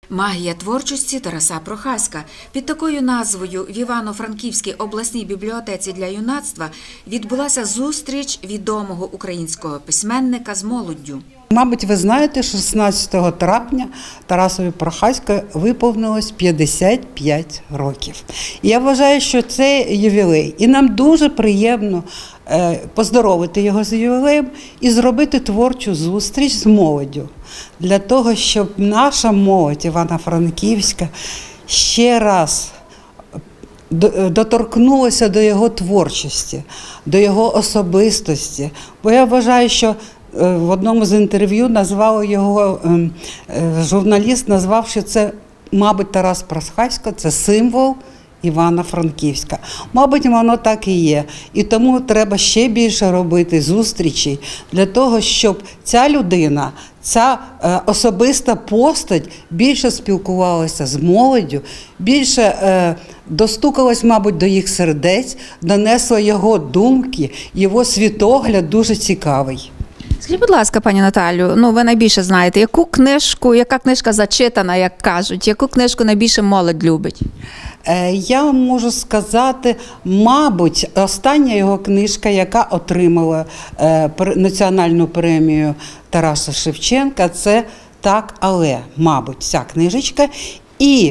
Магія творчості Тараса Прохаська. Під такою назвою в Івано-Франківській обласній бібліотеці для юнацтва відбулася зустріч відомого українського письменника з молоддю. Мабуть, ви знаєте, 16 травня Тарасові Прохаську виповнилось 55 років. І я вважаю, що це ювілей. І нам дуже приємно поздоровити його з ювілеєм і зробити творчу зустріч з молоддю. Для того, щоб наша молодь Івано-Франківська ще раз доторкнулася до його творчості, до його особистості. Бо я вважаю, що в одному з інтерв'ю журналіст назвав, що це, мабуть, Тарас Прохасько – це символ Івано-Франківська. Мабуть, воно так і є. І тому треба ще більше робити зустрічей для того, щоб ця людина, ця особиста постать більше спілкувалася з молоддю, більше достукалась, мабуть, до їх сердець, донесла його думки, його світогляд дуже цікавий. Скажіть, будь ласка, пані Наталю, ви найбільше знаєте, яка книжка зачитана, як кажуть, яку книжку найбільше молодь любить? Я вам можу сказати, мабуть, остання його книжка, яка отримала національну премію Тараса Шевченка, це «Так, але», мабуть, ця книжечка. І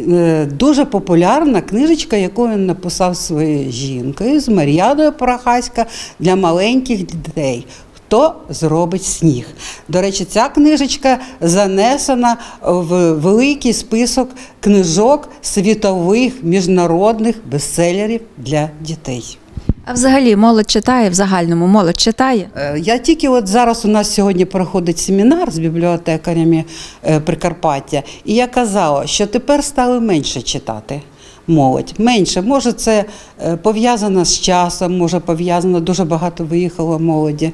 дуже популярна книжечка, яку він написав своєю жінкою, з Мар'яною Прохасько, для маленьких дітей. «Хто зробить сніг?». До речі, ця книжечка занесена в великий список книжок світових, міжнародних бестселерів для дітей. А взагалі молодь читає, в загальному молодь читає? Я тільки зараз у нас сьогодні проходить семінар з бібліотекарями Прикарпаття, і я казала, що тепер стали менше читати. Молодь. Менше. Може, це пов'язано з часом, може, пов'язано, дуже багато виїхало молоді,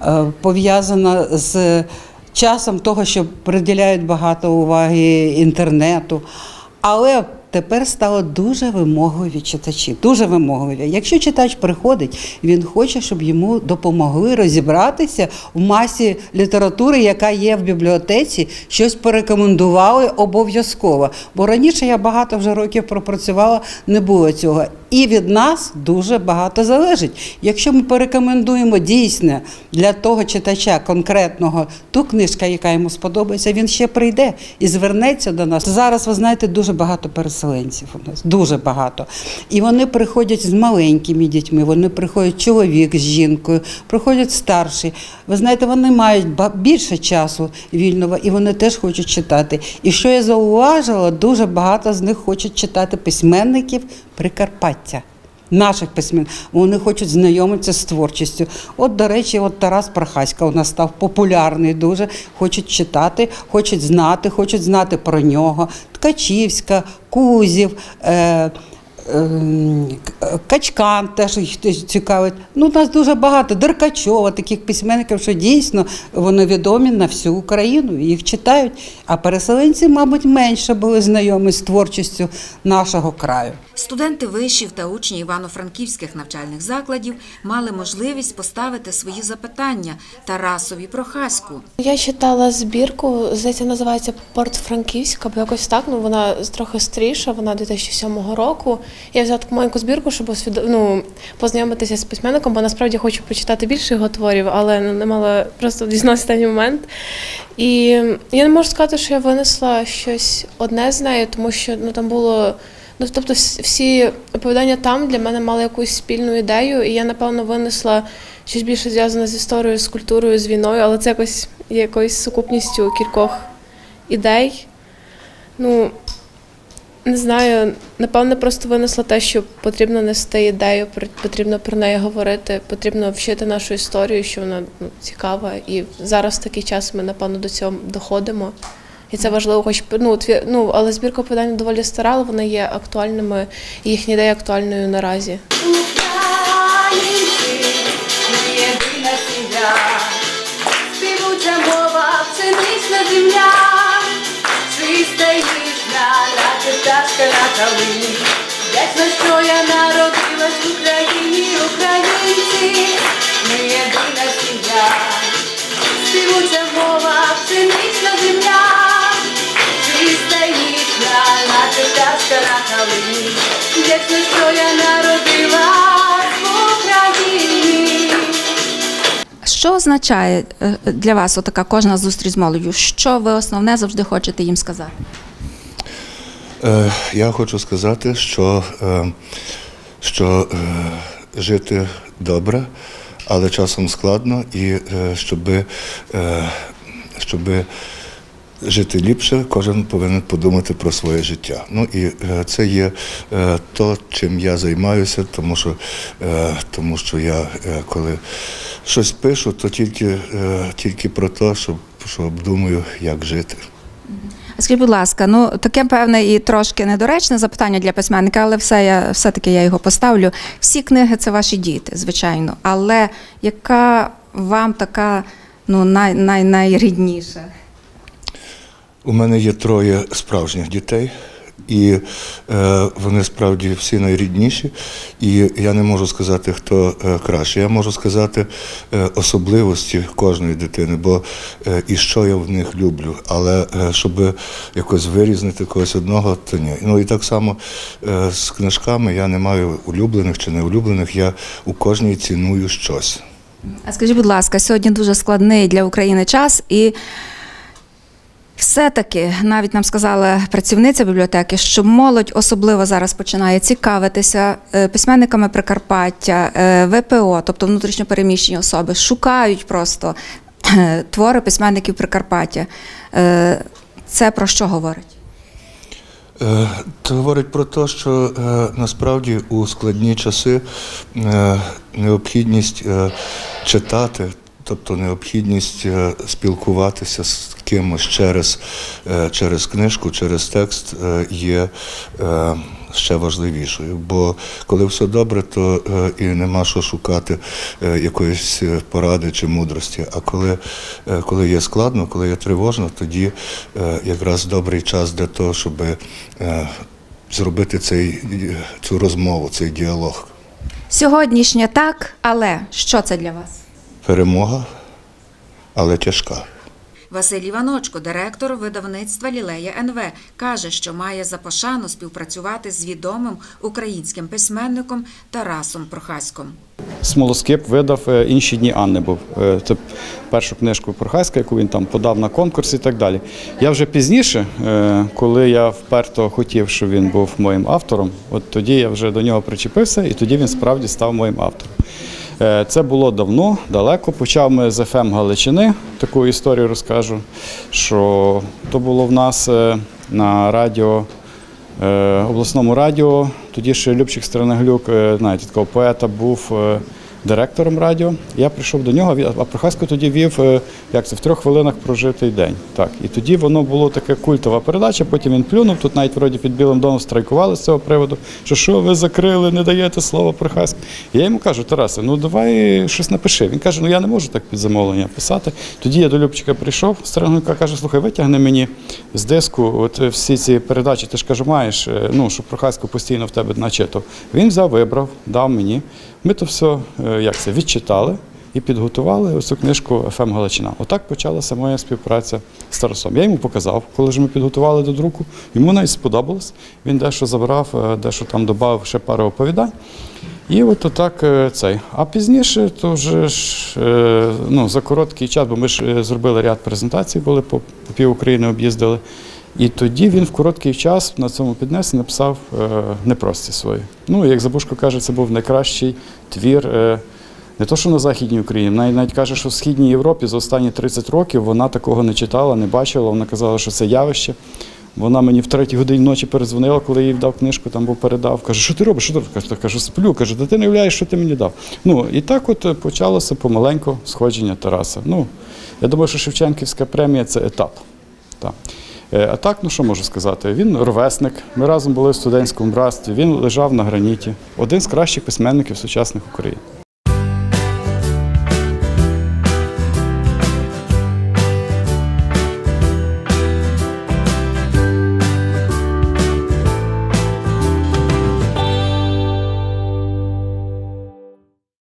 пов'язано з часом того, що приділяють багато уваги інтернету. Але тепер стало дуже вимогливі читачі, дуже вимогливі. Якщо читач приходить, він хоче, щоб йому допомогли розібратися в масі літератури, яка є в бібліотеці, щось порекомендували обов'язково. Бо раніше я багато вже років пропрацювала, не було цього. І від нас дуже багато залежить. Якщо ми порекомендуємо дійсно для того читача конкретного ту книжку, яка йому сподобається, він ще прийде і звернеться до нас. Зараз, ви знаєте, дуже багато переселенців у нас, дуже багато. І вони приходять з маленькими дітьми, вони приходять чоловік з жінкою, приходять старші. Ви знаєте, вони мають більше часу вільного і вони теж хочуть читати. І що я зауважила, дуже багато з них хочуть читати письменників Прикарпаття. Наших письменників. Вони хочуть знайомитися з творчістю. От, до речі, Тарас Прохасько у нас став популярний дуже. Хочуть читати, хочуть знати про нього. Ткачівська, Кузів, Качкан теж їх цікавить. У нас дуже багато. Деркачова, таких письменників, що дійсно вони відомі на всю Україну, їх читають. А переселенці, мабуть, менше були знайомі з творчістю нашого краю. Студенти вишів та учні івано-франківських навчальних закладів мали можливість поставити свої запитання Тарасові Прохаську. Я читала збірку, здається, називається «Порт Франківська», бо якось так, вона трохи старіша, вона 2007 року. Я взяла таку маленьку збірку, щоб познайомитися з письменником, бо насправді хочу почитати більше його творів, але не мала, просто дізналася останній момент. І я не можу сказати, що я винесла щось одне з нею, тому що там було... Тобто всі оповідання там для мене мали якусь спільну ідею, і я, напевно, винесла щось більше зв'язане з історією, з культурою, з війною, але це є якоюсь сукупністю кількох ідей. Не знаю, напевно, просто винесла те, що потрібно нести ідею, потрібно про неї говорити, потрібно вчити нашу історію, що вона цікава, і зараз в такий час ми, напевно, до цього доходимо. І це важливо, але збірка оповідань доволі стара, але вони є актуальними, і їхня ідея актуальною наразі. Українці, ми єдина сім'я, співуча мова, пшенична земля, чиста і ніжна, наче пташка на калині. Вдячна, що я народилась в Україні, українці, ми єдина сім'я, співуча мова, пшенична земля, чиста калині. Вдячна, що я народилась в Україні. Що означає для вас отака кожна зустріч з молоддю? Що ви основне завжди хочете їм сказати? Я хочу сказати, що жити добре, але часом складно, і щоб жити ліпше, кожен повинен подумати про своє життя. Ну і це є то, чим я займаюся, тому що я, коли щось пишу, то тільки про те, що обдумую, як жити. Скажіть, будь ласка, ну таке певне і трошки недоречне запитання для письменника, але все-таки я його поставлю. Всі книги – це ваші діти, звичайно, але яка вам така найрідніша? У мене є 3 справжніх дітей, і вони справді всі найрідніші. І я не можу сказати, хто краще. Я можу сказати особливості кожної дитини, бо і що я в них люблю. Але щоб якось вирізнити когось одного, то ні. Ну і так само з книжками я не маю улюблених чи неулюблених, я у кожній ціную щось. А скажіть, будь ласка, сьогодні дуже складний для України час, і все-таки, навіть нам сказала працівниця бібліотеки, що молодь особливо зараз починає цікавитися письменниками Прикарпаття, ВПО, тобто внутрішньопереміщені особи, шукають просто твори письменників Прикарпаття. Це про що говорить? Це говорить про те, що насправді у складні часи необхідність читати, тобто необхідність спілкуватися з кимось через книжку, через текст є ще важливішою. Бо коли все добре, то і нема що шукати якоїсь поради чи мудрості. А коли є складно, коли є тривожно, тоді якраз добрий час для того, щоб зробити цю розмову, цей діалог. Сьогоднішнє так, але що це для вас? Перемога, але тяжка. Василь Іваночко, директор видавництва «Лілея НВ», каже, що має за пошану співпрацювати з відомим українським письменником Тарасом Прохаськом. Смолоскип видав «Інші дні Анни» був. Це першу книжку Прохаська, яку він там подав на конкурс і так далі. Я вже пізніше, коли я вперто хотів, щоб він був моїм автором, от тоді я вже до нього причепився, і тоді він справді став моїм автором. Це було давно, далеко. Почав ми з ФМ Галичини, таку історію розкажу, що то було в нас на радіо, обласному радіо. Тоді ще Любчик Стернеглюк, знаєте, такого поета, був директором радіо. Я прийшов до нього, а Прохасько тоді вів, як це, в 3 хвилинах прожитий день. Так. І тоді воно було така культова передача, потім він плюнув, тут навіть вроді під Білим домом страйкували з цього приводу, що ви закрили, не даєте слова Прохаську. Я йому кажу: Тарасе, ну давай щось напиши. Він каже: ну я не можу так під замовлення писати. Тоді я до Любчика прийшов, Стернеглюка, каже: слухай, витягни мені з диску от всі ці передачі, ти ж, кажу, маєш, ну, щоб Прохасько постійно в тебе начитав. Він взяв, вибрав, дав мені. Ми то все, відчитали і підготували цю книжку «ФМ Галичина». Отак почалася моя співпраця з Тарасом. Я йому показав, коли ж ми підготували до друку. Йому навіть сподобалось. Він дещо забрав, дещо там додав ще пару оповідань. І от отак цей. А пізніше, то вже за короткий час, бо ми ж зробили ряд презентацій, були по пів України об'їздили. І тоді він в короткий час на цьому піднесенні написав «Непрості» свої. Ну, як Забушко каже, це був найкращий твір, не то що на Західній Україні, навіть каже, що в Східній Європі за останні 30 років вона такого не читала, не бачила, вона казала, що це явище. Вона мені в 3 годині ночі передзвонила, коли я їй дав книжку, там був передав. Каже: що ти робиш? Що ти робиш? Кажу: сплю. Каже: та ти не уявляєш, що ти мені дав. Ну, і так от почалося помаленьку сходження Тараса. Ну, я думаю, що Шевченківська премія – це етап. Так. А так, ну що можу сказати, він ровесник, ми разом були в студентському братстві, він лежав на граніті, один з кращих письменників сучасних України.